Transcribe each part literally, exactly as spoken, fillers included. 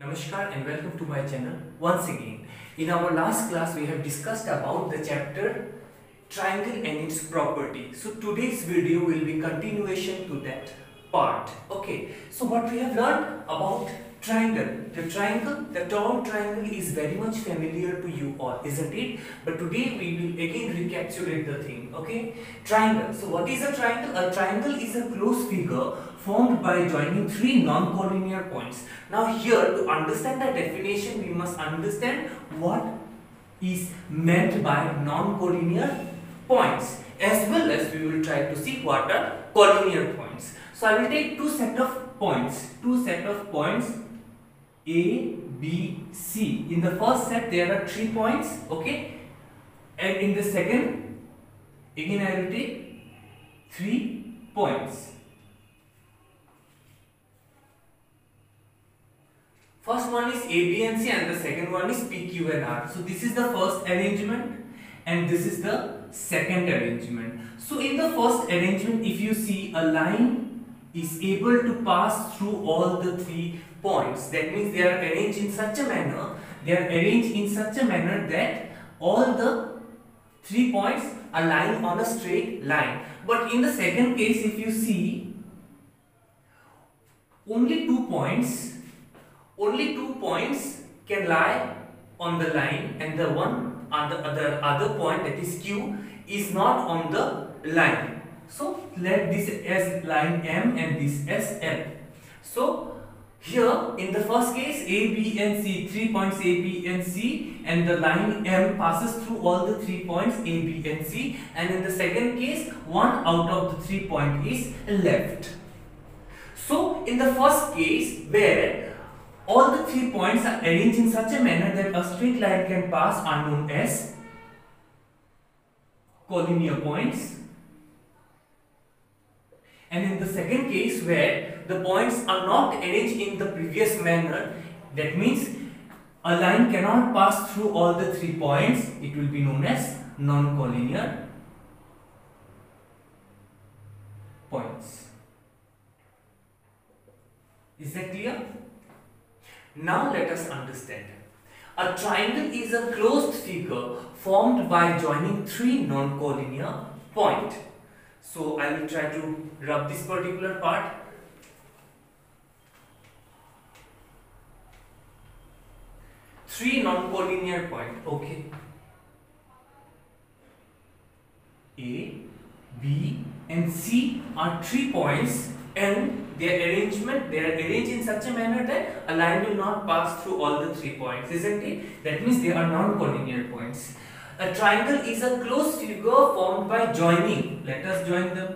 Namaskar and welcome to my channel once again. In our last class we have discussed about the chapter triangle and its property. So today's video will be continuation to that part. Okay, so what we have learned about triangle. The triangle, the term triangle is very much familiar to you all, isn't it? But today we will again recapitulate the thing. Okay, triangle. So what is a triangle? A triangle is a closed figure formed by joining three non-collinear points. Now here, to understand the definition, we must understand what is meant by non-collinear points, as well as we will try to see what are collinear points. So I will take two set of points, two set of points A, B, C. In the first set there are three points, okay, and in the second, again I will take three points. First one is A, B and C and the second one is P, Q and R. So this is the first arrangement and this is the second arrangement. So in the first arrangement, if you see, a line is able to pass through all the three points. That means they are arranged in such a manner, they are arranged in such a manner that all the three points are lying on a straight line. But in the second case, if you see, only two points Only two points can lie on the line and the one on the other, other point, that is Q, is not on the line. So let this as line M and this as L. So here in the first case A, B and C, three points A, B and C, and the line M passes through all the three points A, B and C, and in the second case one out of the three point is left. So in the first case, where all the three points are arranged in such a manner that a straight line can pass, are known as collinear points. And in the second case, where the points are not arranged in the previous manner, that means a line cannot pass through all the three points, it will be known as non-collinear points. Is that clear? Now let us understand. A triangle is a closed figure formed by joining three non-collinear points. So I will try to rub this particular part. Three non-collinear points. Okay. A, B and C are three points, and their arrangement, they are arranged in such a manner that a line will not pass through all the three points, isn't it? That means they are non-collinear points. A triangle is a closed figure formed by joining. Let us join them.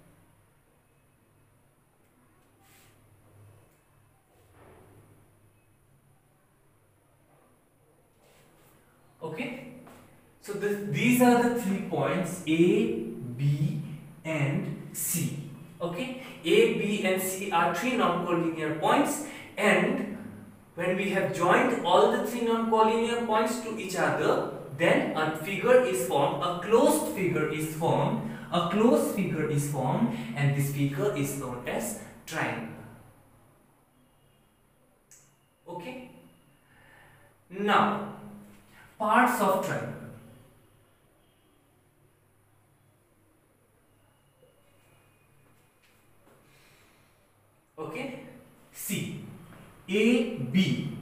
Okay. So this, these are the three points A, B and C. Okay, A, B and C are three non-collinear points, and when we have joined all the three non-collinear points to each other, then a figure is formed, a closed figure is formed, a closed figure is formed, and this figure is known as triangle. Okay, now parts of triangle. Okay, C, A, B,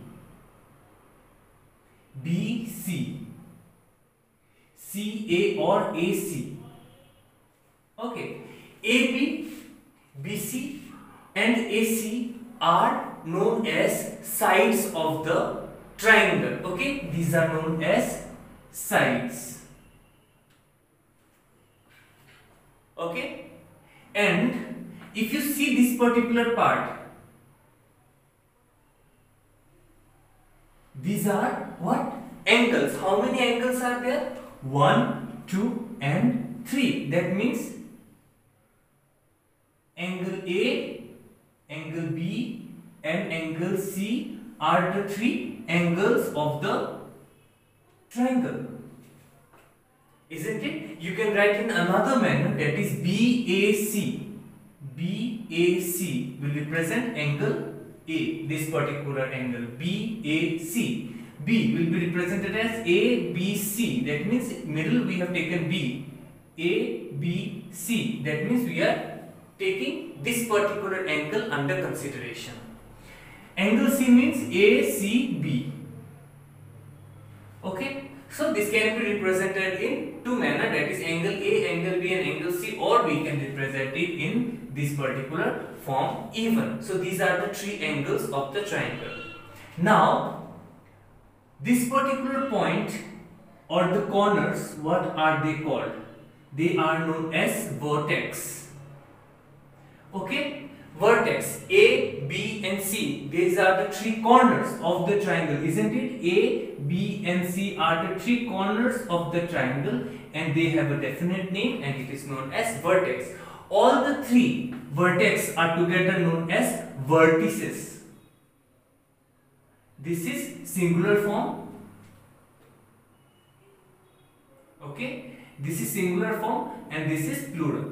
B, C, C, A or A, C. Okay, A, B, B, C and A, C are known as sides of the triangle. Okay, these are known as sides. Okay, and if you see this particular part, these are what? Angles. How many angles are there? one, two and three. That means angle A, angle B and angle C are the three angles of the triangle. Isn't it? You can write in another manner, that is B A C. B A C will represent angle A, this particular angle B A C. B will be represented as A B C. That means middle we have taken B. A B C. That means we are taking this particular angle under consideration. Angle C means A C B. Okay. So this can be represented in two manner, that is angle A, angle B and angle C, or we can represent it in this particular form even. So these are the three angles of the triangle. Now this particular point or the corners, what are they called? They are known as vertex. Okay. Vertex A, B and C, these are the three corners of the triangle, isn't it? A, B and C are the three corners of the triangle and they have a definite name and it is known as vertex. All the three vertex are together known as vertices. This is singular form. Okay, this is singular form and this is plural.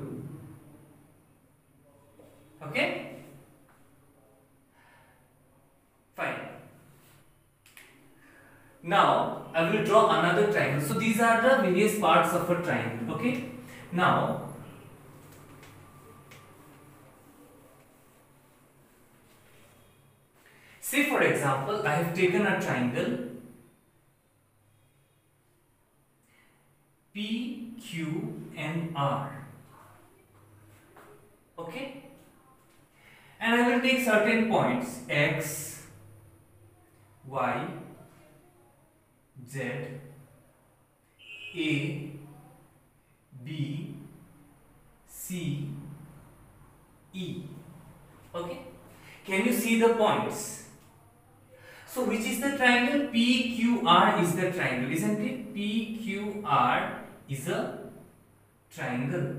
Okay, fine. Now I will draw another triangle. So these are the various parts of a triangle. Okay, now say for example I have taken a triangle P Q and R. Okay, and I will take certain points X, Y, Z, A, B, C, E. Okay, can you see the points? So which is the triangle? P Q R is the triangle, isn't it? P Q R is a triangle.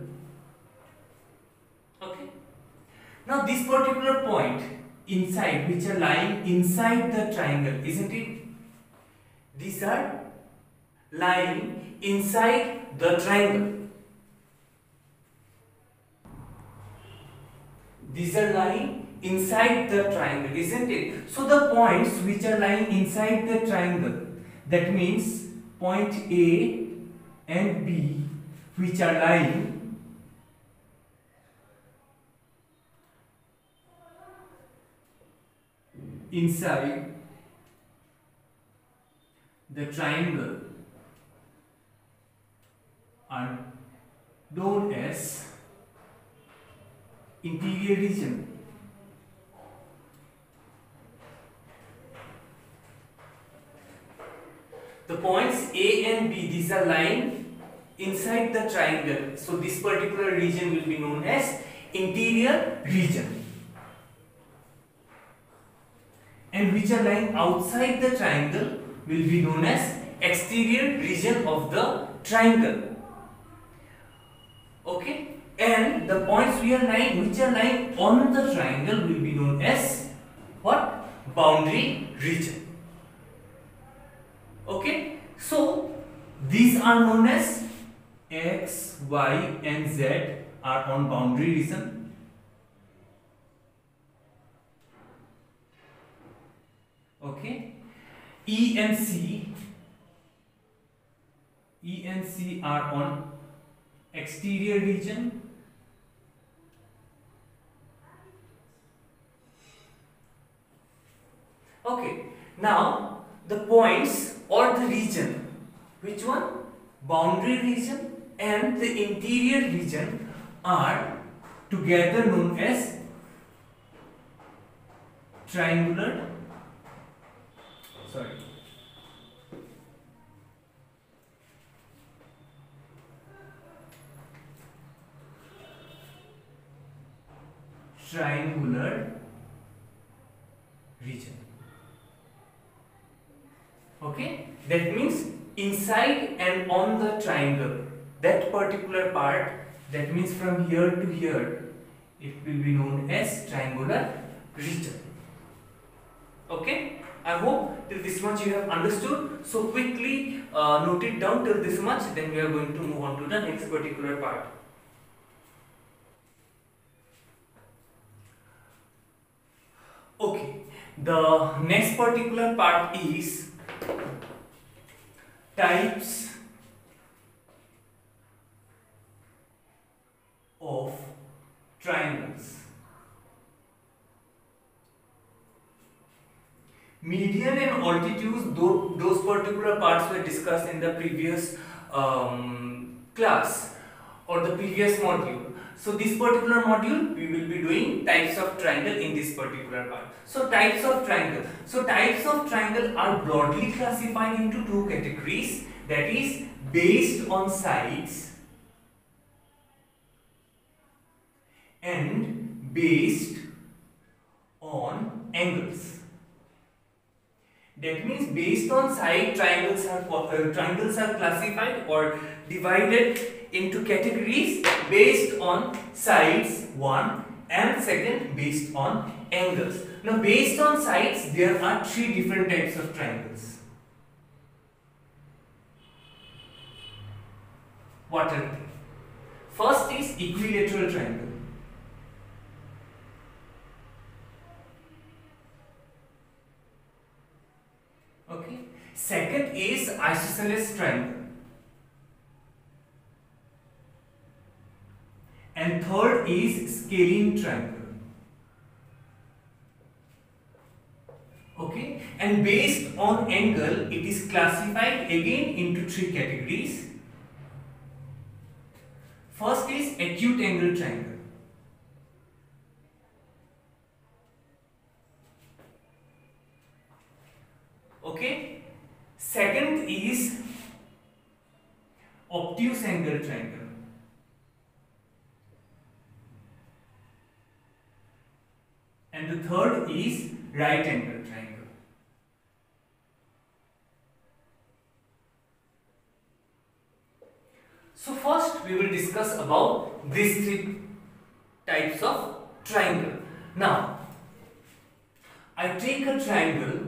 Okay. Now this particular point inside, which are lying inside the triangle, isn't it? These are lying inside the triangle. These are lying inside the triangle, isn't it? So the points which are lying inside the triangle, that means point A and B, which are lying inside the triangle are known as interior region. The points A and B, these are lying inside the triangle. So this particular region will be known as interior region. And which are lying outside the triangle will be known as exterior region of the triangle. Okay, and the points we are lying, which are lying on the triangle, will be known as what? Boundary region. Okay, so these are known as X, Y and Z are on boundary region. Okay, E and C, E and C are on exterior region. Okay, now the points or the region, which one? Boundary region and the interior region are together known as triangular sorry triangular region. Okay, that means inside and on the triangle, that particular part, that means from here to here, it will be known as triangular region. Okay, I hope till this much you have understood. So quickly uh, note it down till this much, then we are going to move on to the next particular part. Okay, The next particular part is types of triangles. Median and altitudes, those, those particular parts were discussed in the previous um, class or the previous module. So this particular module we will be doing types of triangle in this particular part. So types of triangle. So types of triangle are broadly classified into two categories, that is based on sides and based on angles. That means based on side, triangles are uh, triangles are classified or divided into categories based on sides one, and second based on angles. Now based on sides there are three different types of triangles. What are they? First is equilateral triangle. Okay. Second is isosceles triangle. And third is scalene triangle. Okay. And based on angle, it is classified again into three categories. First is acute angle triangle. Okay. Second is obtuse angle triangle. And the third is right angle triangle. So first we will discuss about these three types of triangle. Now I take a triangle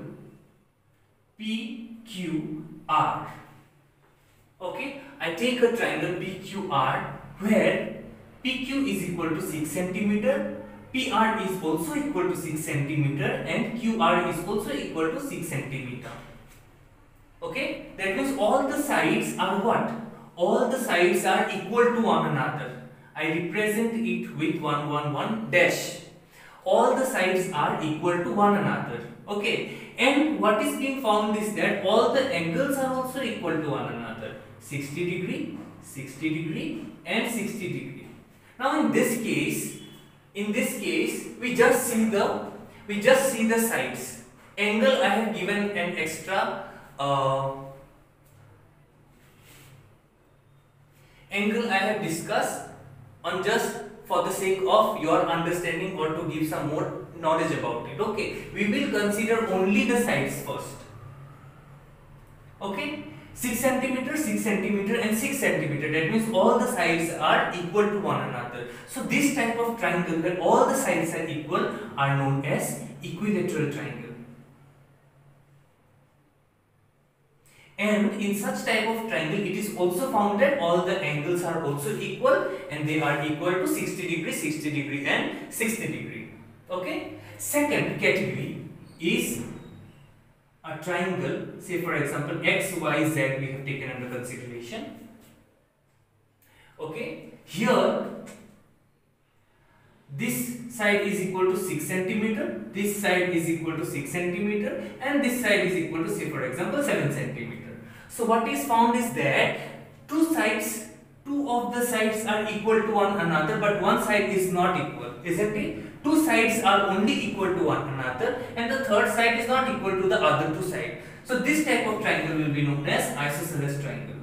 P Q R. Okay, I take a triangle P Q R where P Q is equal to six centimeter, P R is also equal to six centimeter, and Q R is also equal to six centimeter. Okay, that means all the sides are what? All the sides are equal to one another. I represent it with one one one dash. All the sides are equal to one another. Okay, and what is being found is that all the angles are also equal to one another. sixty degree, sixty degree, and sixty degree. Now in this case, in this case, we just see the we just see the sides. Angle I have given an extra uh, angle I have discussed on just for the sake of your understanding or to give some more knowledge about it. Okay, we will consider only the sides first. Okay, six centimeter, six centimeter, and six centimeter. That means all the sides are equal to one another. So this type of triangle where all the sides are equal are known as equilateral triangle. And in such type of triangle, it is also found that all the angles are also equal and they are equal to sixty degree, sixty degree, and sixty degree. Okay. Second category is a triangle. Say for example, X, Y, Z we have taken under consideration. Okay. Here, this side is equal to six centimeter, this side is equal to six centimeter, and this side is equal to, say for example, seven centimeter. So what is found is that two sides, two of the sides are equal to one another, but one side is not equal, isn't it? Two sides are only equal to one another, and the third side is not equal to the other two sides. So this type of triangle will be known as isosceles triangle.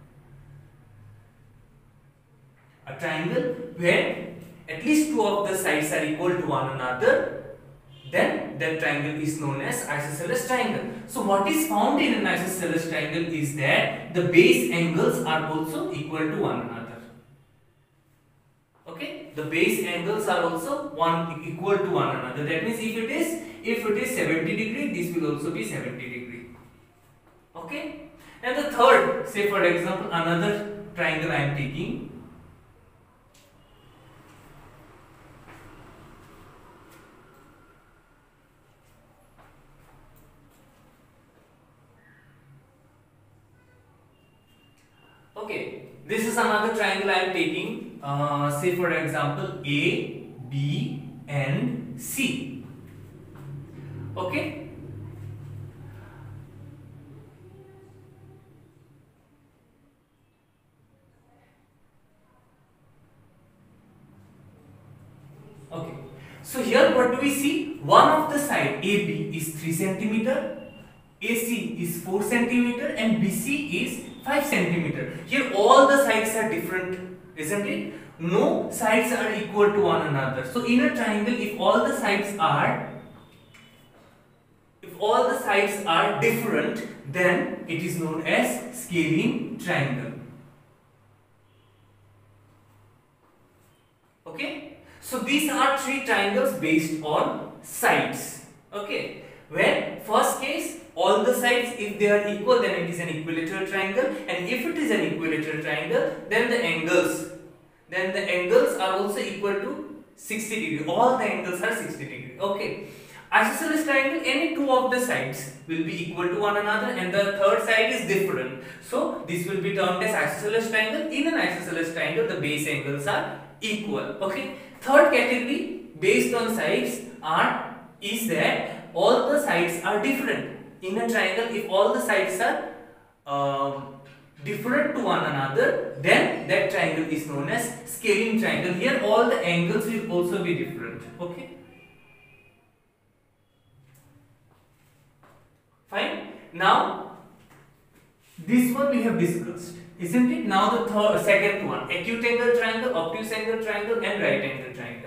A triangle where at least two of the sides are equal to one another, then that triangle is known as isosceles triangle. So what is found in an isosceles triangle is that the base angles are also equal to one another. Okay, the base angles are also one equal to one another. That means if it is if it is seventy degree, this will also be seventy degree. Okay, and the third, say for example, another triangle I am taking. Okay, this is another triangle I am taking. Uh, say for example A, B and C. Okay. Okay. So here what do we see? One of the side A B is three centimeter, A C is four centimeter and B C is five centimeter. Here all the sides are different, isn't it? No sides are equal to one another. So in a triangle, if all the sides are if all the sides are different, then it is known as scaling triangle. Okay? So these are three triangles based on sides. Okay? Where first case, all the sides, if they are equal, then it is an equilateral triangle, and if it is an equilateral triangle, then the angles then the angles are also equal to sixty degree. All the angles are sixty degree. Okay. Isosceles triangle, any two of the sides will be equal to one another and the third side is different. So this will be termed as isosceles triangle. In an isosceles triangle, the base angles are equal. Okay. Third category based on sides are is that all the sides are different. In a triangle, if all the sides are um, different to one another, then that triangle is known as scaling triangle. Here all the angles will also be different. Okay. Fine. Now this one we have discussed, isn't it? Now the third, second one, acute angle triangle, obtuse angle triangle and right angle triangle.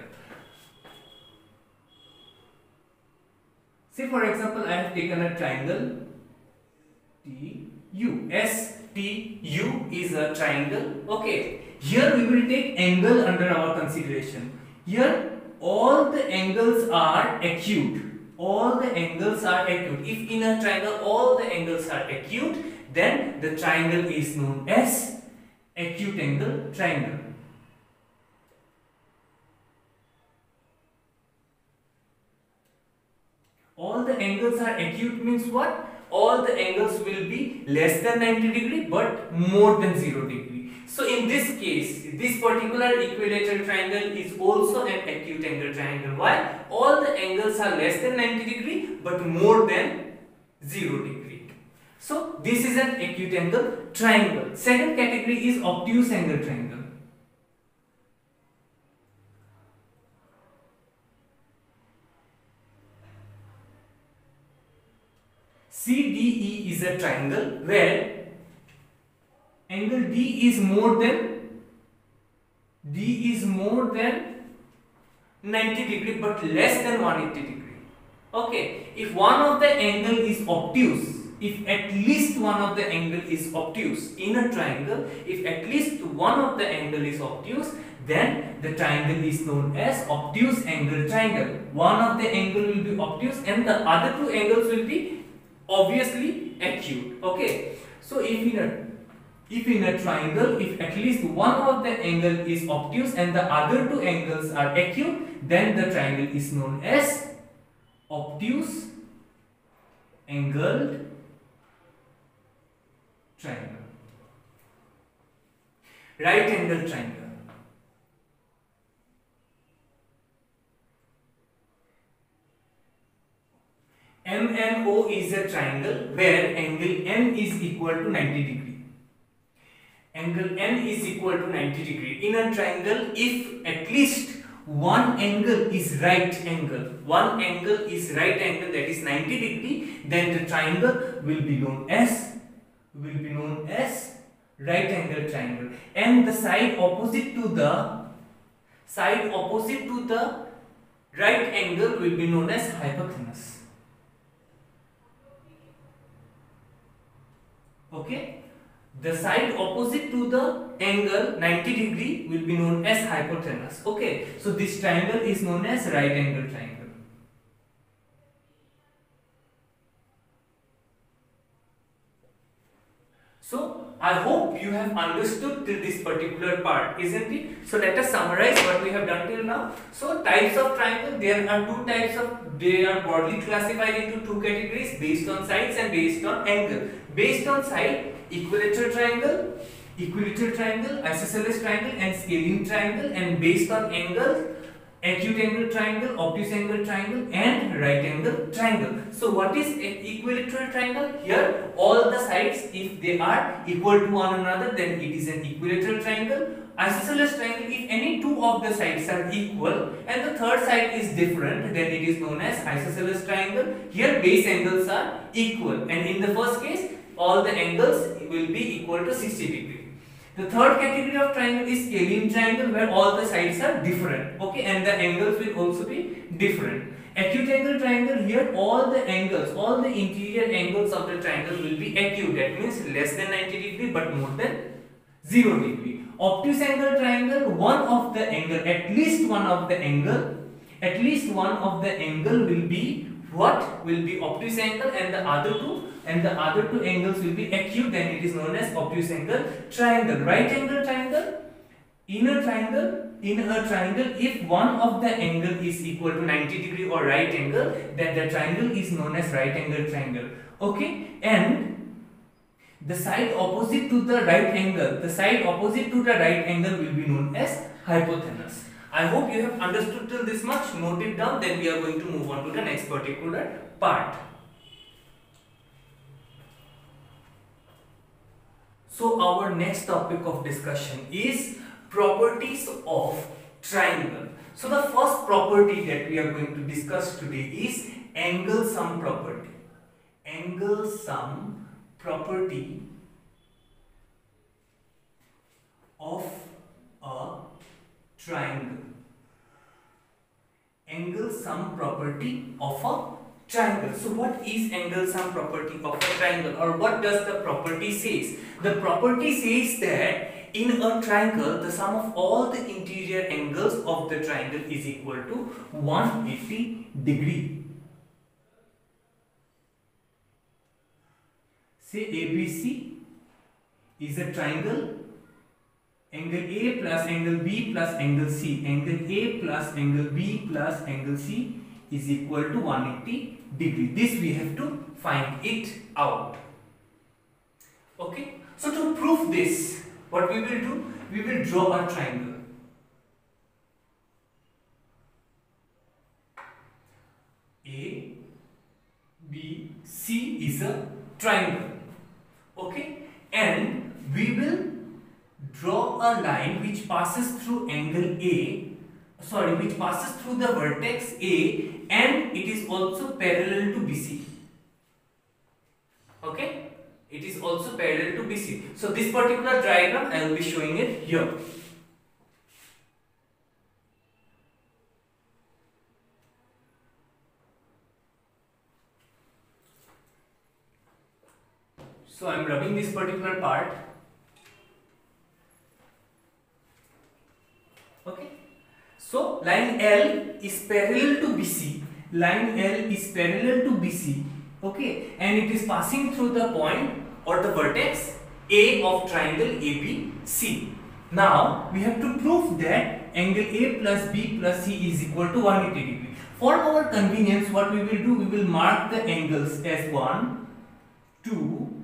Say for example, I have taken a triangle T U. S T U is a triangle. Okay. Here we will take angle under our consideration. Here all the angles are acute. All the angles are acute. If in a triangle all the angles are acute, then the triangle is known as acute angle triangle. All the angles are acute means what? All the angles will be less than ninety degree but more than zero degree. So in this case, this particular equilateral triangle is also an acute angle triangle. Why? All the angles are less than ninety degree but more than zero degree. So this is an acute angle triangle. Second category is obtuse angle triangle. C D E is a triangle where angle D is more than D is more than ninety degree but less than one hundred eighty degree. Okay, if one of the angle is obtuse, if at least one of the angle is obtuse in a triangle, if at least one of the angle is obtuse, then the triangle is known as obtuse angle triangle. One of the angle will be obtuse and the other two angles will be obviously acute. Okay, so if in a if in a triangle, if at least one of the angle is obtuse and the other two angles are acute, then the triangle is known as obtuse angled triangle. Right angle triangle. M N O is a triangle where angle M is equal to ninety degree. Angle M is equal to ninety degree. In a triangle, if at least one angle is right angle, one angle is right angle that is ninety degree, then the triangle will be known as will be known as right angle triangle. And the side opposite to the side opposite to the right angle will be known as hypotenuse. Okay, the side opposite to the angle ninety degree will be known as hypotenuse. Okay, so this triangle is known as right angle triangle. So I hope you have understood till this particular part, isn't it? So let us summarize what we have done till now. So types of triangle, there are two types of, they are broadly classified into two categories based on sides and based on angle. Based on side, equilateral triangle, equilateral triangle, isosceles triangle and scalene triangle, and based on angles, acute angle triangle, obtuse angle triangle and right angle triangle. So what is an equilateral triangle? Here all the sides, if they are equal to one another, then it is an equilateral triangle. Isosceles triangle, if any two of the sides are equal and the third side is different, then it is known as isosceles triangle. Here base angles are equal, and in the first case all the angles will be equal to sixty degree. The third category of triangle is scalene triangle, where all the sides are different, okay, and the angles will also be different. Acute angle triangle, here all the angles, all the interior angles of the triangle will be acute, that means less than ninety degree but more than zero degree. Obtuse angle triangle, one of the angle, at least one of the angle, at least one of the angle will be what? Will be obtuse angle, and the other two and the other two angles will be acute, then it is known as obtuse angle triangle. Right angle triangle, in a triangle, in a triangle, if one of the angle is equal to ninety degree or right angle, then the triangle is known as right angle triangle, okay. And the side opposite to the right angle, the side opposite to the right angle will be known as hypotenuse. I hope you have understood till this much. Note it down, then we are going to move on to the next particular part. So our next topic of discussion is properties of triangle. So the first property that we are going to discuss today is angle sum property. Angle sum property of a triangle. Angle sum property of a triangle. So what is angle sum property of a triangle, or what does the property says? The property says that in a triangle, the sum of all the interior angles of the triangle is equal to one hundred eighty degree. Say A B C is a triangle. Angle A plus angle B plus angle C. Angle A plus angle B plus angle C is equal to one hundred eighty degree. This we have to find it out. Okay. So to prove this, what we will do? We will draw a triangle. A, B, C is a triangle. Okay. And we will draw a line which passes through angle A, sorry, which passes through the vertex A, and it is also parallel to B C. Okay, it is also parallel to B C. So this particular diagram I will be showing it here. So I am rubbing this particular part. Okay. So line L is parallel to B C. Line L is parallel to B C. Okay, and it is passing through the point or the vertex A of triangle A B C. Now we have to prove that angle A plus B plus C is equal to one hundred eighty degree. For our convenience, what we will do, we will mark the angles as one, two,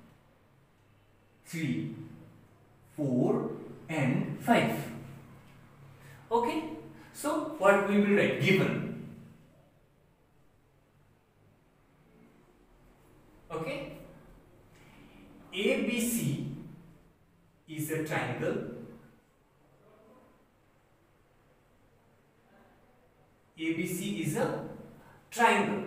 three, four and five. Okay, so what we will write? Given. Okay, A B C is a triangle. A B C is a triangle.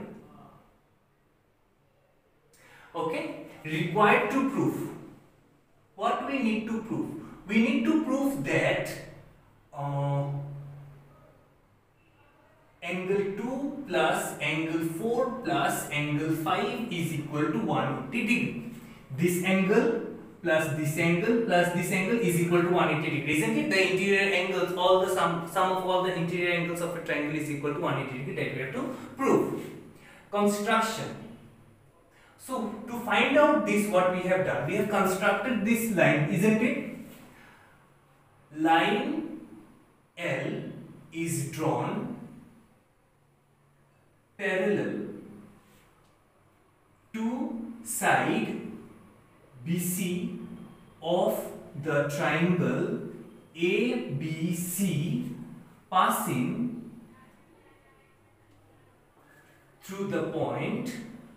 Okay, required to prove. What we need to prove? We need to prove that uh, angle two plus angle four plus angle five is equal to one hundred eighty degree. This angle plus this angle plus this angle is equal to one hundred eighty degree. Isn't it? The interior angles, all the sum, sum of all the interior angles of a triangle is equal to one hundred eighty degree. That we have to prove. Construction. So to find out this, what we have done, we have constructed this line, isn't it? Line L is drawn parallel to side B C of the triangle A B C passing through the point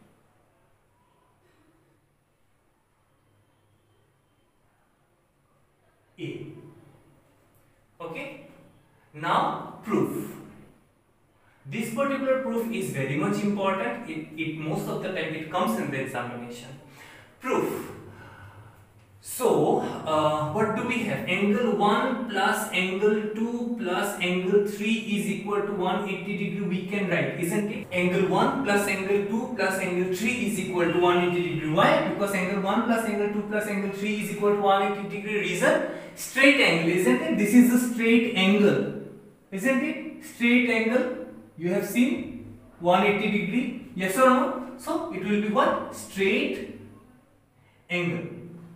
A. Okay, now proof. This particular proof is very much important. It, it most of the time it comes in the examination. Proof. So, uh, what do we have? Angle one plus angle two plus angle three is equal to one hundred eighty degree. We can write, isn't it? Angle one plus angle two plus angle three is equal to one hundred eighty degree. Why? Because angle one plus angle two plus angle three is equal to one hundred eighty degree. Reason? Straight angle, isn't it? This is a straight angle, isn't it? Straight angle. You have seen one hundred eighty degree. Yes or no? So it will be what? Straight angle.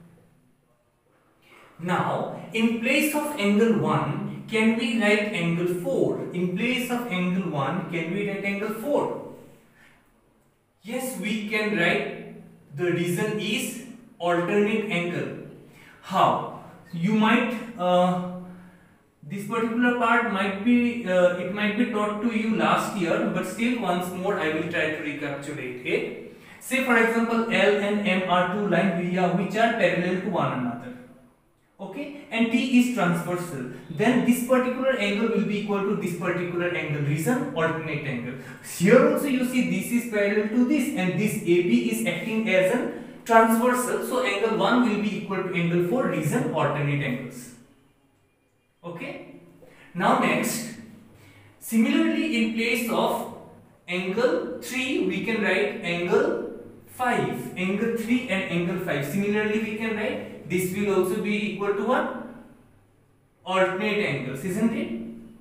Now, in place of angle one, can we write angle four? In place of angle one, can we write angle four? Yes, we can write. The reason is alternate angle. How? You might, uh, this particular part might be, uh, it might be taught to you last year, but still once more I will try to recapitulate it. Say for example, L and M are two lines which are parallel to one another. Okay, and T is transversal, then this particular angle will be equal to this particular angle. Reason? Alternate angle. Here also you see this is parallel to this and this A B is acting as a transversal, so angle one will be equal to angle four. Reason? Alternate angles. Okay, now next, similarly in place of angle three we can write angle five. Angle three and angle five, similarly we can write. This will also be equal to what? Alternate angles, isn't it?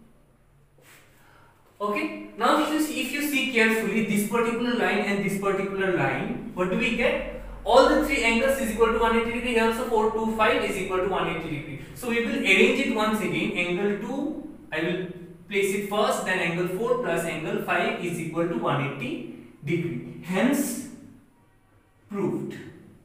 Okay. Now if you see, if you see carefully this particular line and this particular line, what do we get? All the three angles is equal to one hundred eighty degree. Here also four to five is equal to one hundred eighty degree. So we will arrange it once again. Angle two, I will place it first. Then angle four plus angle five is equal to one hundred eighty degree. Hence, proved.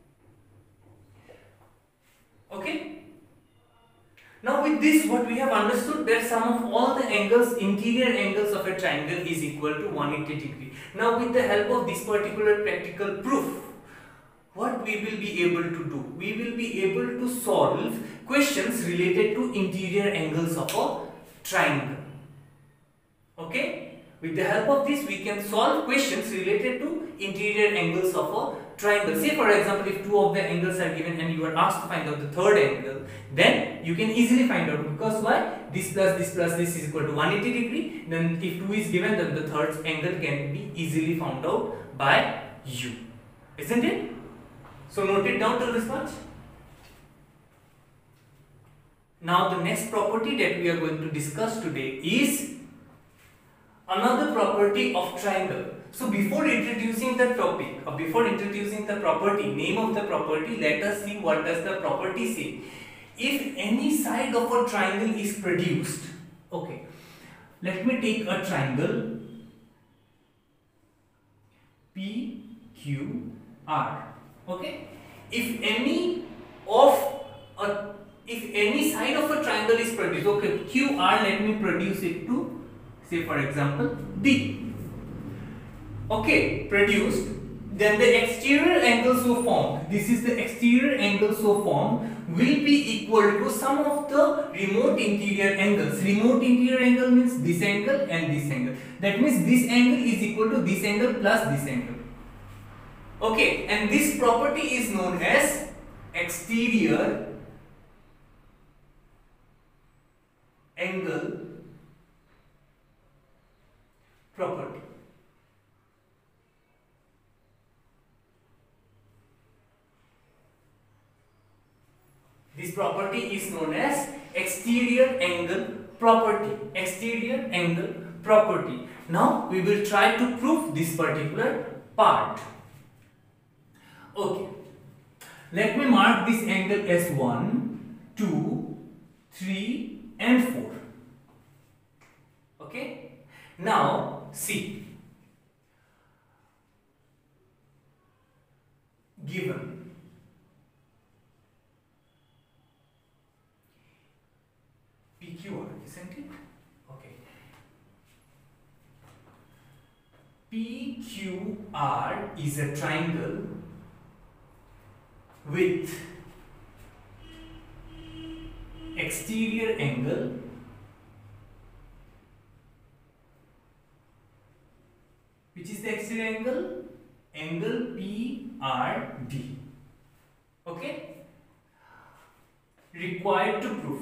Okay. Now with this, what we have understood that sum of all the angles, interior angles of a triangle is equal to one hundred eighty degree. Now with the help of this particular practical proof, what we will be able to do? We will be able to solve questions related to interior angles of a triangle. Okay? With the help of this, we can solve questions related to interior angles of a triangle. Say for example, if two of the angles are given and you are asked to find out the third angle, then you can easily find out, because why? This plus this plus this is equal to one hundred eighty degree. Then if two is given, then the third angle can be easily found out by you. Isn't it? So note it down till this much. Now the next property that we are going to discuss today is another property of triangle. So before introducing the topic, or before introducing the property, name of the property, let us see what does the property say. If any side of a triangle is produced, okay, let me take a triangle P Q R. Okay, if any of a if any side of a triangle is produced, okay, Q R, let me produce it to, say for example, D. Okay, produced, then the exterior angle so formed, this is the exterior angle so formed, will be equal to sum of the remote interior angles. Remote interior angle means this angle and this angle. That means this angle is equal to this angle plus this angle. Okay, and this property is known as exterior angle property. This property is known as exterior angle property. Exterior angle property. Now we will try to prove this particular part. Okay. Let me mark this angle as one, two, three and four. Okay. Now see. Given isn't it? Okay. P Q R is a triangle with exterior angle which is the exterior angle? Angle P R D. Okay? Required to prove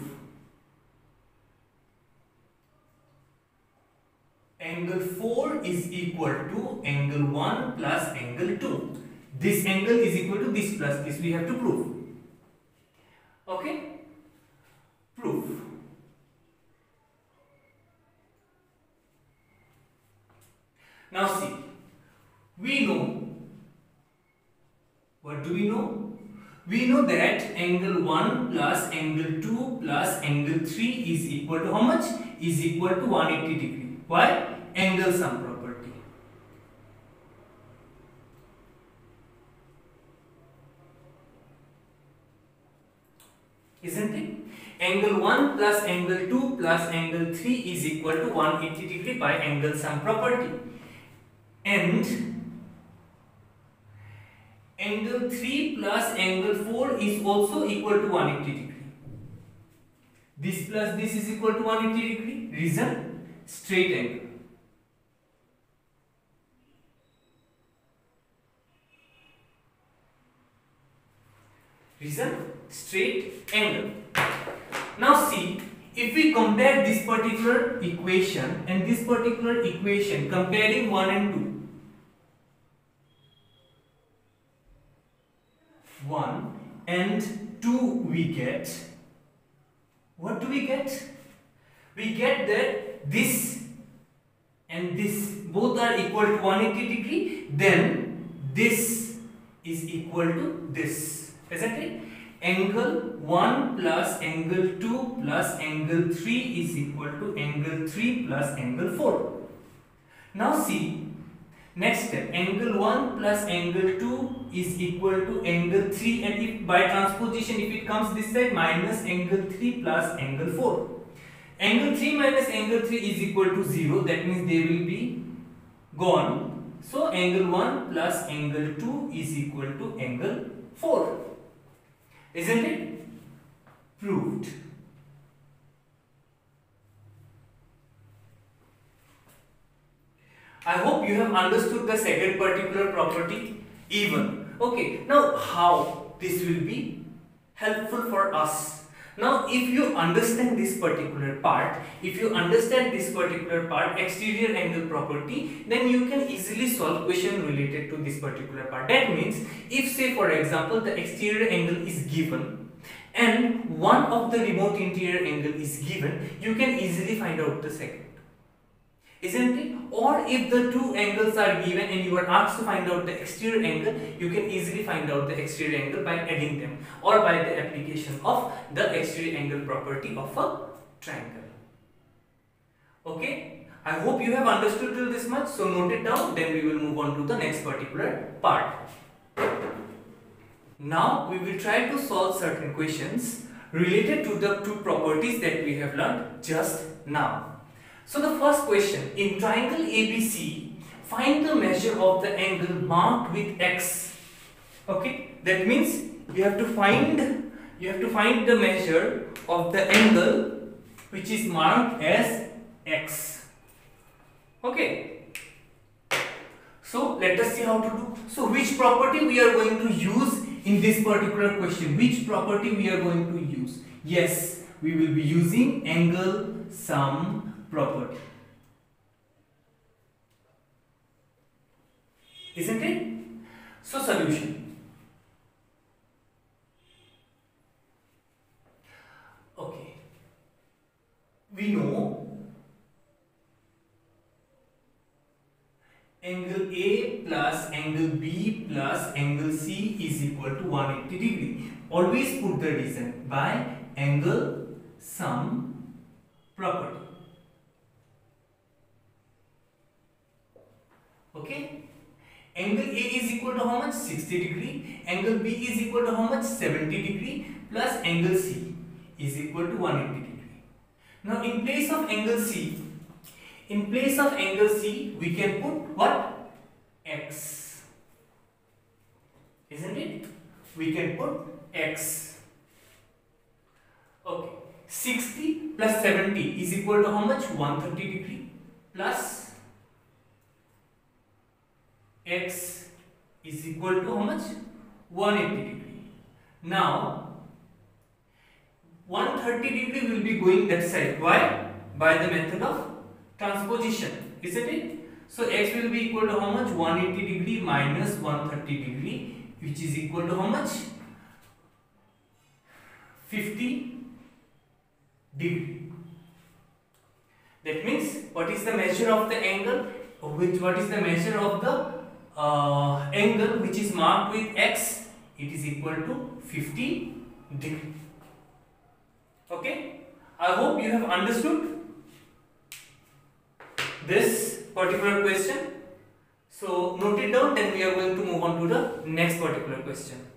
angle four is equal to angle one plus angle two. This angle is equal to this plus this, we have to prove. Okay? Proof. Now see, we know, what do we know? We know that angle one plus angle two plus angle three is equal to how much? Is equal to one hundred eighty degree. Why? Angle sum property. Isn't it? Angle one plus angle two plus angle three is equal to one hundred eighty degree by angle sum property. And angle three plus angle four is also equal to one hundred eighty degree. This plus this is equal to one hundred eighty degree. Reason? Straight angle. Reason? Straight angle. Now see, if we compare this particular equation and this particular equation, comparing one and two. one and two we get, what do we get? We get that this and this both are equal to one hundred eighty degree, then this is equal to this, isn't it? Angle one plus angle two plus angle three is equal to angle three plus angle four. Now see, next step, angle one plus angle two is equal to angle three, and if by transposition if it comes this side, minus angle three plus angle four. Angle three minus angle three is equal to zero, that means they will be gone. So angle one plus angle two is equal to angle four. Isn't it? Proved. I hope you have understood the second particular property even. Okay, now how this will be helpful for us? Now if you understand this particular part, if you understand this particular part, exterior angle property, then you can easily solve question related to this particular part. That means if say for example the exterior angle is given and one of the remote interior angle is given, you can easily find out the second. Isn't it? Or if the two angles are given and you are asked to find out the exterior angle, you can easily find out the exterior angle by adding them or by the application of the exterior angle property of a triangle. Okay? I hope you have understood till this much. So note it down, then we will move on to the next particular part. Now we will try to solve certain questions related to the two properties that we have learned just now. So the first question, in triangle A B C, find the measure of the angle marked with X. Okay, that means you have to find you have to find the measure of the angle which is marked as X. Okay. So let us see how to do. So which property we are going to use in this particular question? Which property we are going to use? Yes, we will be using angle sum property. Isn't it? So solution. Okay. We know angle A plus angle B plus angle C is equal to one hundred eighty degree. Always put the reason by angle sum property. Okay, angle A is equal to how much? sixty degree. Angle B is equal to how much? seventy degree plus angle C is equal to one hundred eighty degree. Now in place of angle C, in place of angle C, we can put what? X. Isn't it? We can put X. Okay. sixty plus seventy is equal to how much? one hundred thirty degree plus X is equal to how much? one hundred eighty degree. Now one hundred thirty degree will be going that side. Why? By the method of transposition, isn't it? So X will be equal to how much? one hundred eighty degree minus one hundred thirty degree, which is equal to how much? fifty degree. That means what is the measure of the angle? Which what is the measure of the uh, angle which is marked with X? It is equal to fifty degree. Okay, I hope you have understood this particular question. So note it down, then we are going to move on to the next particular question.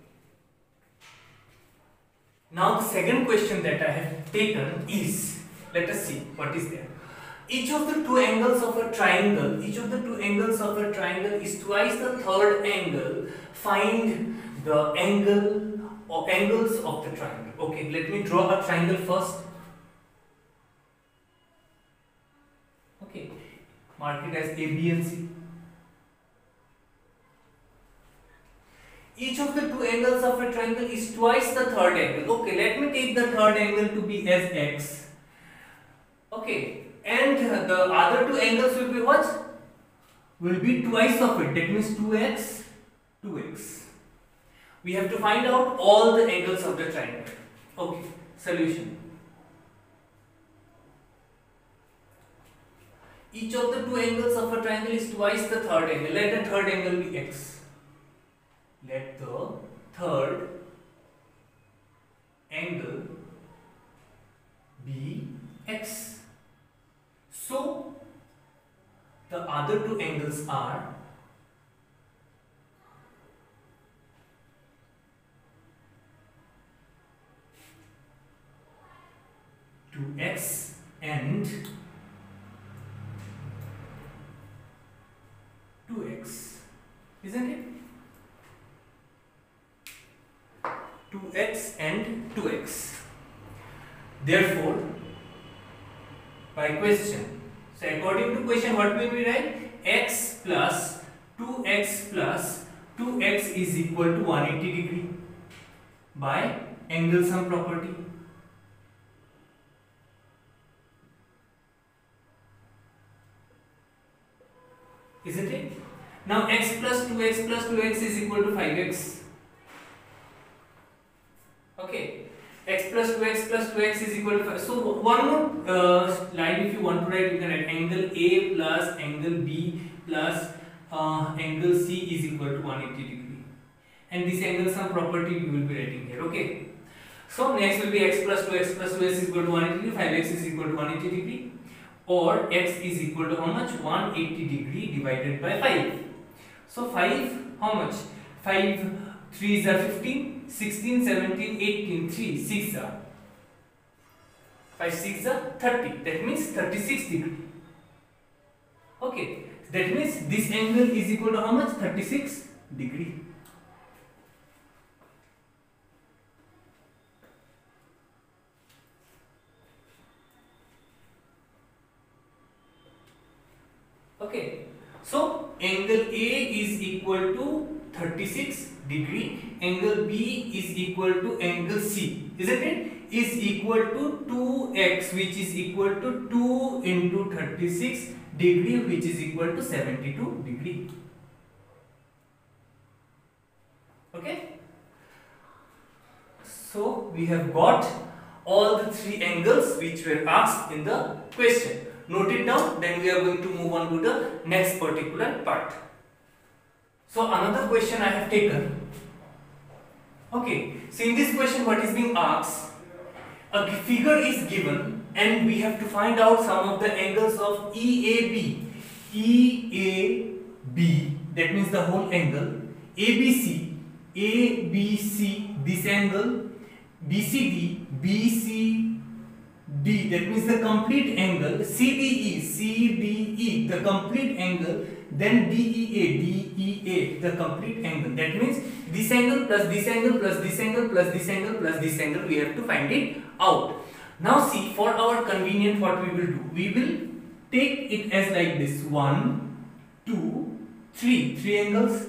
Now the second question that I have taken is, let us see what is there. Each of the two angles of a triangle, each of the two angles of a triangle is twice the third angle. Find the angle or angles of the triangle. Okay, let me draw a triangle first. Okay, mark it as A, B and C. Each of the two angles of a triangle is twice the third angle. Okay, let me take the third angle to be as X. Okay, and the other two angles will be what? Will be twice of it. That means two X, two X. We have to find out all the angles of the triangle. Okay, solution. Each of the two angles of a triangle is twice the third angle. Let the third angle be X. Let the third angle be X. So the other two angles are two X and two X, isn't it? two X and two X. Therefore, by question, so according to question, what will we write? X plus two X plus two X is equal to one hundred eighty degree by angle sum property. Isn't it? Now X plus two X plus two X is equal to five X. Okay, X plus two X plus two X is equal to five. So one more uh, line if you want to write, you can write angle A plus angle B plus uh, angle C is equal to one hundred eighty degree. And this angle sum property we will be writing here. Okay. So next will be X plus two X plus two X is equal to one hundred eighty degree, five X is equal to one hundred eighty degree, or X is equal to how much? one hundred eighty degree divided by five. So five, how much? five threes are fifteen, sixteen, seventeen, eighteen, three, six are. five six are thirty. That means thirty-six degree. Okay. That means this angle is equal to how much? thirty-six degree. Okay. So angle A is equal to thirty-six degree, angle B is equal to angle C, isn't it? Is equal to two X, which is equal to two into thirty-six degree, which is equal to seventy-two degree. Okay. So we have got all the three angles which were asked in the question. Note it down, then we are going to move on to the next particular part. So another question I have taken. Okay, so in this question what is being asked, a figure is given and we have to find out some of the angles of E A B. E A B, that means the whole angle, A B C, A B C, this angle, B C D, B C D, that means the complete angle, C D E, C D E, the complete angle, then D E A, D E A, the complete angle. That means this angle plus this angle plus this angle plus this angle plus this angle, we have to find it out. Now see, for our convenience, what we will do, we will take it as like this, one, two, three, three angles,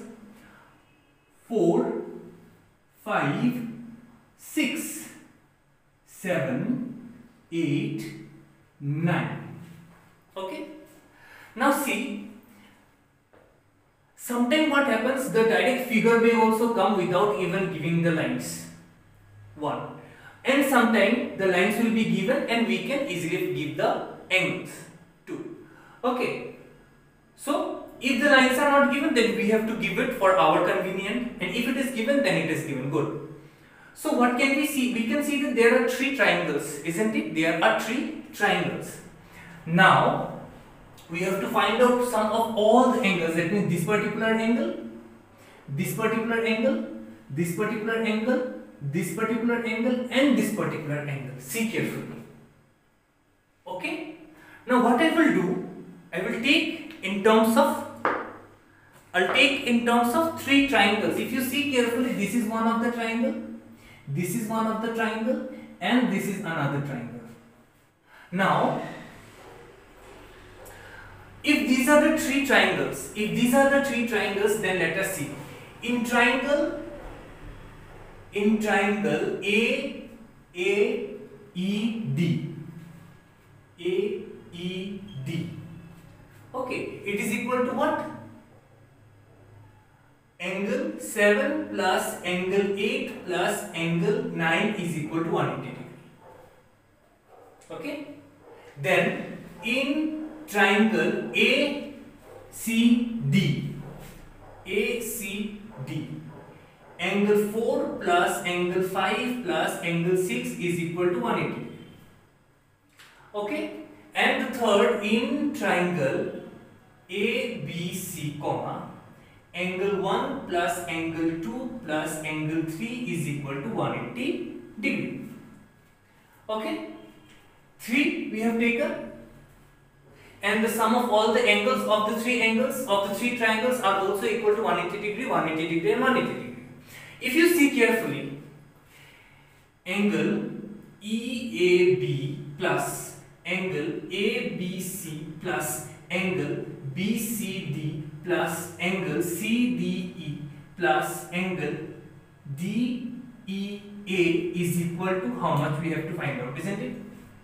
four, five, six, seven, eight, nine. Okay. Now see, sometimes what happens, the direct figure may also come without even giving the lines. One. And sometimes the lines will be given and we can easily give the angles. Two. Okay. So if the lines are not given, then we have to give it for our convenience, and if it is given, then it is given. Good. So what can we see? We can see that there are three triangles, isn't it? There are three triangles. Now we have to find out sum of all the angles. That means this particular angle, this particular angle, this particular angle, this particular angle, and this particular angle. See carefully. Okay. Now what I will do, I will take in terms of, I'll take in terms of three triangles. If you see carefully, this is one of the triangle, this is one of the triangle, and this is another triangle. Now, if these are the three triangles, if these are the three triangles, then let us see. In triangle, in triangle A, A, E, D, A, E, D. Okay, it is equal to what? Angle seven plus angle eight plus angle nine is equal to one hundred eighty degree. Okay. Then in triangle A C D, A C D, angle four plus angle five plus angle six is equal to one hundred eighty degree. Okay. And the third, in triangle A B C comma, angle one plus angle two plus angle three is equal to one hundred eighty degree. Okay. three we have taken, and the sum of all the angles of the three angles of the three triangles are also equal to one hundred eighty degree, one hundred eighty degree, and one hundred eighty degree. If you see carefully, angle E A B plus angle A B C plus angle B C D plus angle C D E plus angle D E A is equal to how much we have to find out, isn't it?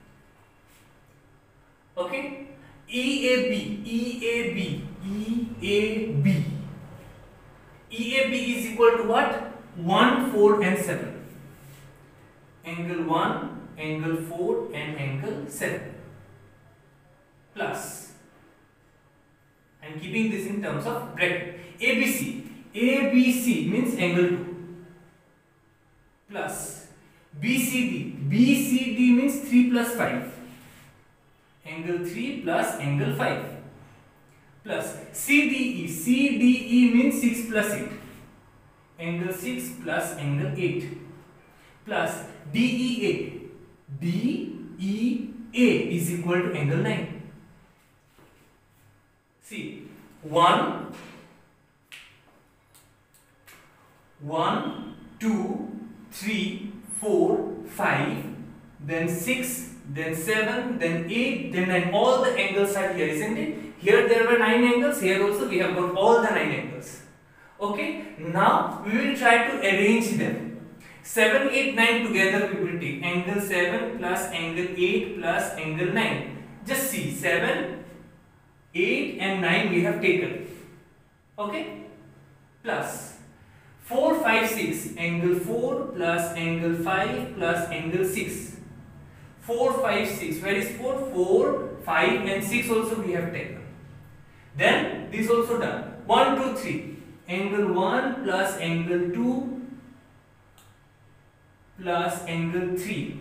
Okay. E A B, E A B, E A B. E A B is equal to what? one, four and seven. Angle one, angle four and angle seven. Plus, I am keeping this in terms of bracket. A B C. A B C means angle two. Plus B C D. B C D means three plus five. Angle three plus angle five. Plus C D E. C D E means six plus eight. Angle six plus angle eight. Plus D E A. D E A is equal to angle nine. See, one, one, two, three, four, five, then six, then seven, then eight, then nine. All the angles are here, isn't it? Here there were nine angles, here also we have got all the nine angles. Okay, now we will try to arrange them. seven, eight, nine together we will take angle seven plus angle eight plus angle nine. Just see, seven, eight and nine we have taken. Okay, plus four, five, six, angle four plus angle five plus angle six. four, five, six, where is four? four, five and six also we have taken. Then this also done. one, two, three, angle one plus angle two plus angle three.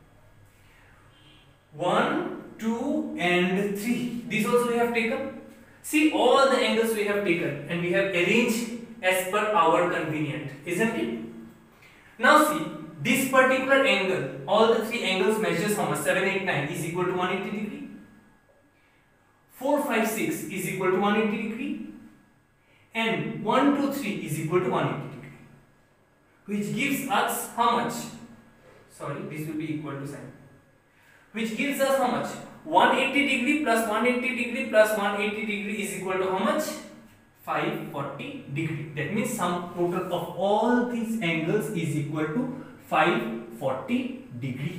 one, two and three. These also we have taken. See, all the angles we have taken and we have arranged as per our convenient, isn't it? Now see, this particular angle, all the three angles measures how much? seven, eight, nine is equal to one hundred eighty degree. four, five, six is equal to one hundred eighty degree. And one, two, three is equal to one hundred eighty degree. Which gives us how much? Sorry, this will be equal to sign. Which gives us how much? one hundred eighty degree plus one hundred eighty degree plus one hundred eighty degree is equal to how much? five hundred forty degree. That means sum total of all these angles is equal to five hundred forty degree.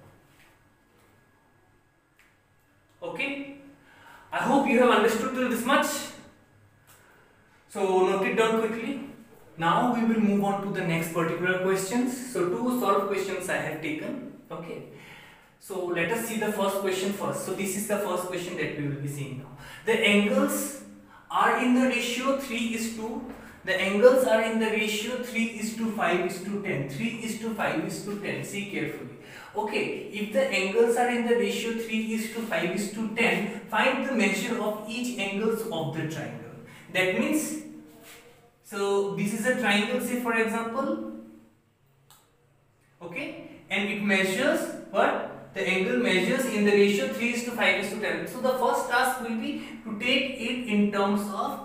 Okay, I hope you have understood till this much. So note it down quickly. Now we will move on to the next particular questions. So two solved questions I have taken. Okay, so let us see the first question first. So this is the first question that we will be seeing now. The angles are in the ratio three is to, the angles are in the ratio three is to five is to ten, three is to five is to ten. See carefully. Okay, if the angles are in the ratio three is to five is to ten, find the measure of each angles of the triangle. That means, so this is a triangle, say for example, okay, and it measures what? The angle measures in the ratio three is to five is to ten. So the first task will be to take it in terms of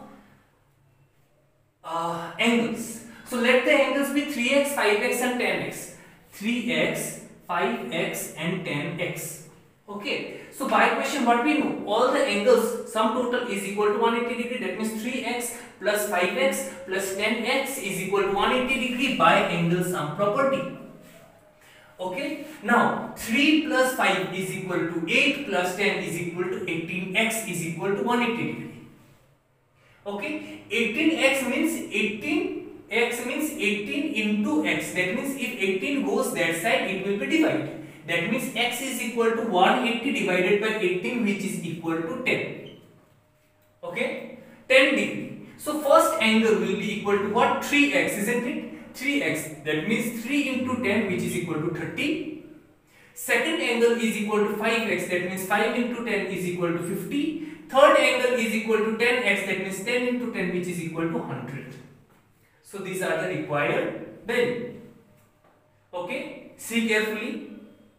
uh, angles. So let the angles be three x, five x and ten x. three x, five x and ten x. Okay. So by equation what we know? All the angles sum total is equal to one hundred eighty degree. That means three x plus five x plus ten x is equal to one hundred eighty degree by angle sum property. Okay, now three plus five is equal to eight plus ten is equal to eighteen x is equal to one hundred eighty degree. Okay, eighteen x means eighteen x means eighteen into x. That means if eighteen goes that side, it will be divided. That means x is equal to one hundred eighty divided by eighteen, which is equal to ten. Okay, ten degree. So first angle will be equal to what? three x, isn't it? three x, that means three into ten, which is equal to thirty. Second angle is equal to five x, that means five into ten is equal to fifty. Third angle is equal to ten x, that means ten into ten, which is equal to one hundred. So these are the required value. Okay, see carefully.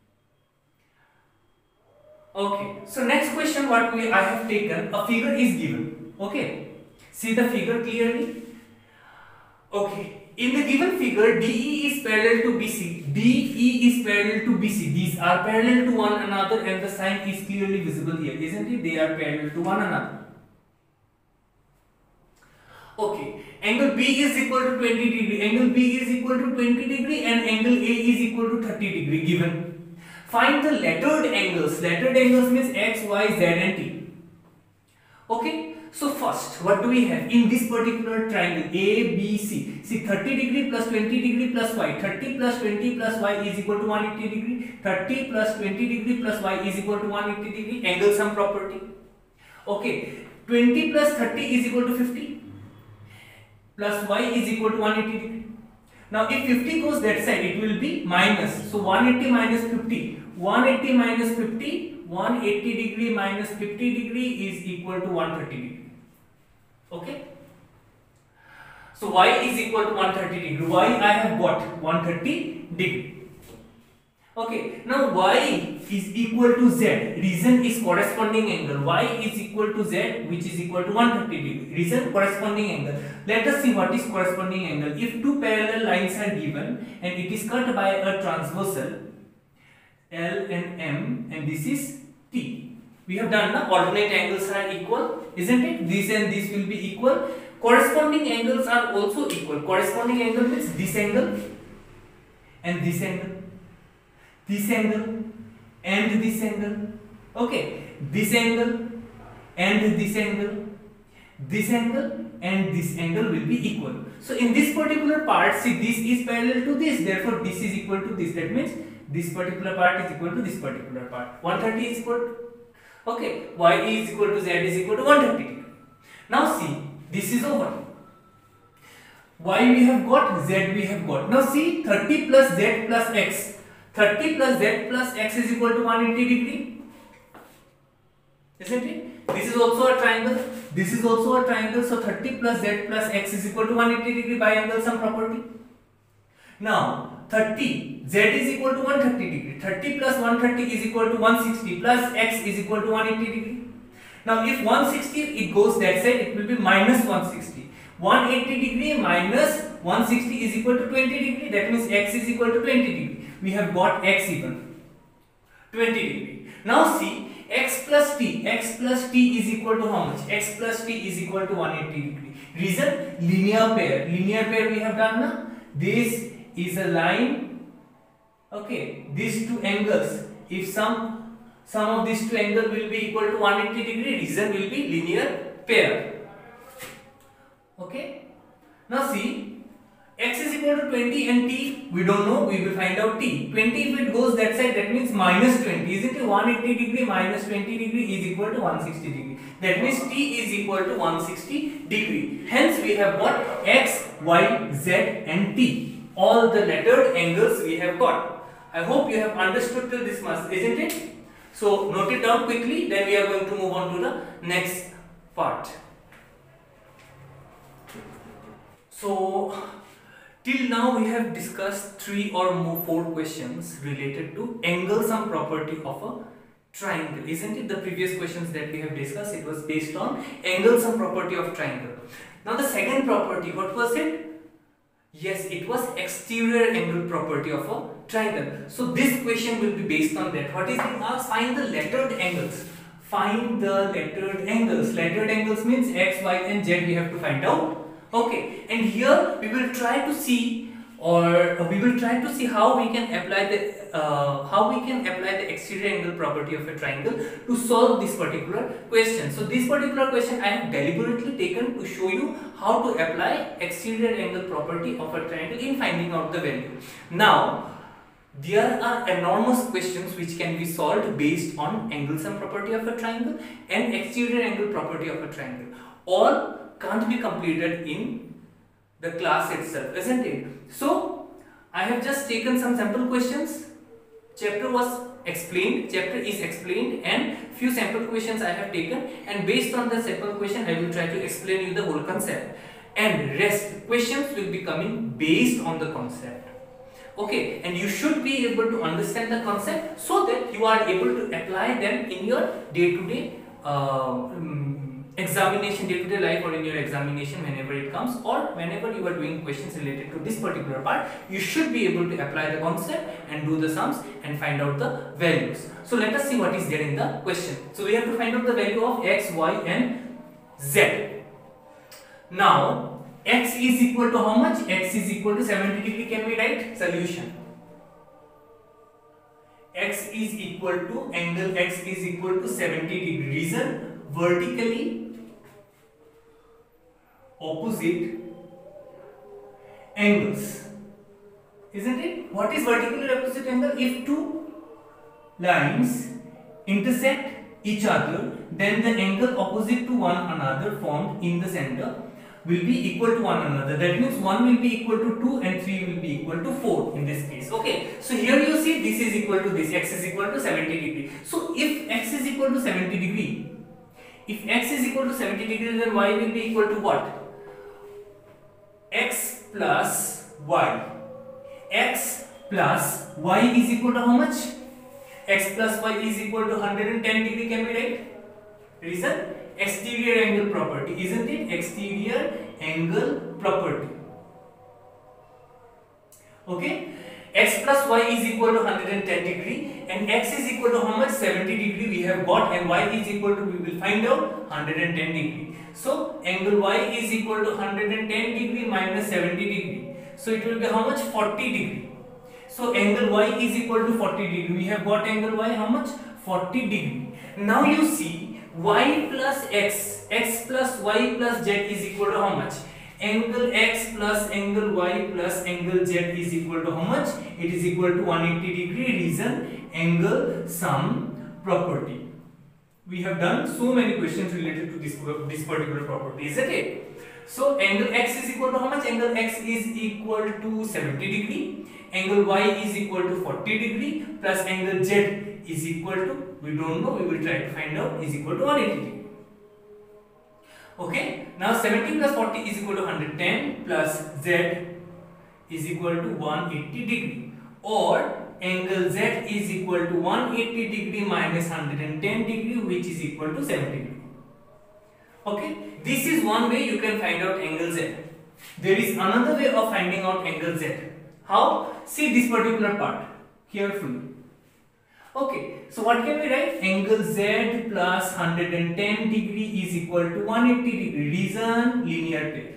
Okay, so next question what we I have taken, a figure is given. Okay, see the figure clearly. Okay. In the given figure, D E is parallel to B C, D E is parallel to B C. These are parallel to one another and the sign is clearly visible here, isn't it? They are parallel to one another. Okay, angle B is equal to twenty degree, angle B is equal to twenty degree and angle A is equal to thirty degree given. Find the lettered angles. Lettered angles means X, Y, Z and T. Okay. So first, what do we have in this particular triangle A B C? See, thirty degree plus twenty degree plus y. thirty plus twenty plus y is equal to one hundred eighty degree. thirty plus twenty degree plus y is equal to one hundred eighty degree. Angle sum property. Okay, twenty plus thirty is equal to fifty. Plus y is equal to one hundred eighty degree. Now, if fifty goes that side, it will be minus. So one hundred eighty minus fifty. one hundred eighty minus fifty. one hundred eighty degree minus fifty degree is equal to one hundred thirty degree. Okay, so y is equal to one hundred thirty degree. Y I have got one hundred thirty degree. Okay, now y is equal to z. Reason is corresponding angle. Y is equal to z, which is equal to one hundred thirty degree. Reason corresponding angle. Let us see what is corresponding angle. If two parallel lines are given and it is cut by a transversal L and M, and this is T. We have done the alternate angles are equal, isn't it? This and this will be equal. Corresponding angles are also equal. Corresponding angle means this angle and this angle, this angle and this angle. Okay, this angle and this angle, this angle and this angle will be equal. So in this particular part, see, this is parallel to this, therefore this is equal to this. That means this particular part is equal to this particular part. one hundred thirty is equal to, okay, y is equal to z is equal to one hundred thirty. Now see, this is over. Y we have got, z we have got. Now see, thirty plus z plus x. thirty plus z plus x is equal to one hundred eighty degree. Isn't it? This is also a triangle. This is also a triangle. So thirty plus z plus x is equal to one hundred eighty degree by angle sum property. Now thirty, z is equal to one hundred thirty degree. thirty plus one hundred thirty is equal to one hundred sixty plus x is equal to one hundred eighty degree. Now if one hundred sixty it goes that side, it will be minus one hundred sixty. one hundred eighty degree minus one hundred sixty is equal to twenty degree. That means x is equal to twenty degree. We have got x even twenty degree. Now see, x plus t, x plus t is equal to how much? X plus t is equal to one hundred eighty degree. Reason, linear pair. Linear pair we have done now. This is a line. Okay, these two angles. If some sum of these two angles will be equal to one hundred eighty degree, reason will be linear pair. Okay. Now see, x is equal to twenty and t we don't know. We will find out t. twenty if it goes that side, that means minus twenty. Isn't it? one hundred eighty degree minus twenty degree is equal to one hundred sixty degree. That means t is equal to one hundred sixty degree. Hence we have got x, y, z and t. All the lettered angles we have got. I hope you have understood till this much, isn't it? So note it down quickly, then we are going to move on to the next part. So till now we have discussed three or more four questions related to angle sum property of a triangle, isn't it? The previous questions that we have discussed, it was based on angle sum property of triangle. Now the second property, what was it? Yes, it was exterior angle property of a triangle. So this question will be based on that. What is being asked? Find the lettered angles. Find the lettered angles. Lettered angles means x, y and z we have to find out. Okay, and here we will try to see, or we will try to see how we can apply the uh, how we can apply the exterior angle property of a triangle to solve this particular question. So this particular question I have deliberately taken to show you how to apply exterior angle property of a triangle in finding out the value. Now there are enormous questions which can be solved based on angle sum property of a triangle and exterior angle property of a triangle. All can't be completed in the class itself, isn't it? So I have just taken some sample questions. Chapter was explained, chapter is explained, and few sample questions I have taken, and based on the sample question I will try to explain you the whole concept, and rest questions will be coming based on the concept. Okay, and you should be able to understand the concept so that you are able to apply them in your day-to-day uh, um, examination, day-to-day life, or in your examination whenever it comes, or whenever you are doing questions related to this particular part, you should be able to apply the concept and do the sums and find out the values. So let us see what is there in the question. So we have to find out the value of x, y and z. Now x is equal to how much? X is equal to seventy degree. Can we write? Solution. X is equal to, angle x is equal to seventy degree. Reason, vertically opposite angles, isn't it? What is vertically opposite angle? If two lines intersect each other, then the angle opposite to one another formed in the center will be equal to one another. That means one will be equal to two and three will be equal to four in this case. Okay, so here you see this is equal to this, x is equal to seventy degree. So if x is equal to seventy degree, if x is equal to seventy degree, then y will be equal to what? X plus y. X plus y is equal to how much? X plus y is equal to one hundred ten degree. Can we write? Reason, exterior angle property, isn't it? Exterior angle property. Okay, x plus y is equal to one hundred ten degree, and x is equal to how much? seventy degree we have got, and y is equal to, we will find out, one hundred ten degree. So angle y is equal to one hundred ten degree minus seventy degree. So it will be how much? forty degree. So angle y is equal to forty degree. We have got angle y how much? forty degree. Now you see, y plus x, x plus y plus z is equal to how much? Angle x plus angle y plus angle z is equal to how much? It is equal to one hundred eighty degree. Reason, angle sum property. We have done so many questions related to this, this particular property, isn't it? So angle x is equal to how much? Angle x is equal to seventy degree. Angle y is equal to forty degree plus angle z is equal to, we don't know, we will try to find out, is equal to one hundred eighty degree. Okay, now seventy plus forty is equal to one hundred ten plus z is equal to one hundred eighty degree, or angle Z is equal to one hundred eighty degree minus one hundred ten degree, which is equal to seventy degree. Okay, this is one way you can find out angle Z. There is another way of finding out angle Z. How? See this particular part carefully. Okay, so what can we write? Angle Z plus one hundred ten degree is equal to one hundred eighty degree. Reason? Linear pair.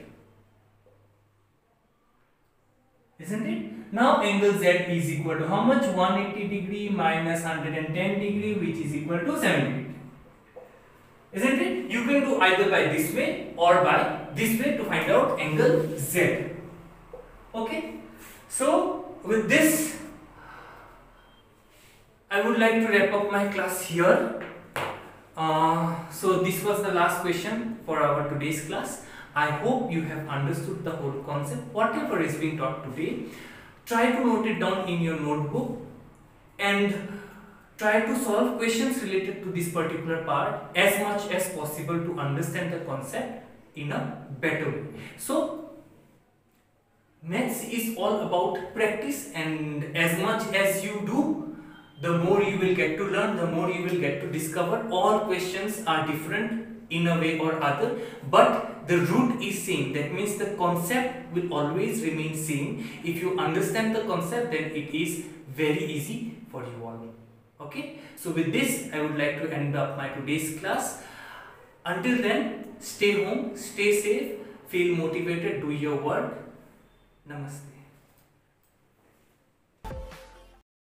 Isn't it? Now angle Z is equal to how much? one hundred eighty degree minus one hundred ten degree, which is equal to seventy degree. Isn't it? You can do either by this way or by this way to find out angle Z. Okay. So with this, I would like to wrap up my class here. Uh, so this was the last question for our today's class. I hope you have understood the whole concept. Whatever is being taught today, try to note it down in your notebook and try to solve questions related to this particular part as much as possible to understand the concept in a better way. So maths is all about practice, and as much as you do, the more you will get to learn, the more you will get to discover. All questions are different in a way or other, but the root is same. That means the concept will always remain same. If you understand the concept, then it is very easy for you all. Okay, so with this I would like to end up my today's class. Until then, stay home, stay safe, feel motivated, do your work. Namaste.